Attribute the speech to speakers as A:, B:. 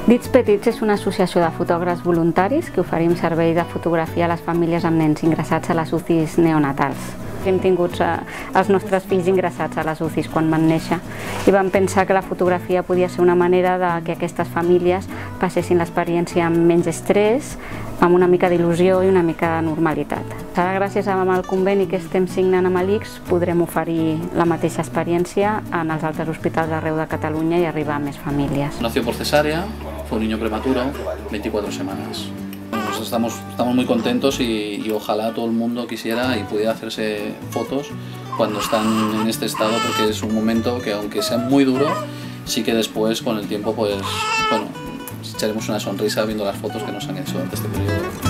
A: Dits Petits és una associació de fotògrafs voluntaris que oferim servei de fotografia a les famílies amb nens ingressats a les UCIs neonatals. Hem tingut els nostres fills ingressats a les UCIs quan van néixer i vam pensar que la fotografia podia ser una manera de que aquestes famílies passessin l'experiència amb menys estrès, amb una mica d'il·lusió i una mica de normalitat. Ara, gràcies al conveni que estem signant amb l'ICS, podrem oferir la mateixa experiència en els altres hospitals d'arreu de Catalunya i arribar a més famílies.
B: Nació por cesárea, fue un niño prematuro, 24 semanas. Pues estamos muy contentos y ojalá todo el mundo quisiera y pudiera hacerse fotos cuando están en este estado, porque es un momento que, aunque sea muy duro, sí que después, con el tiempo, pues bueno, echaremos una sonrisa viendo las fotos que nos han hecho durante este periodo.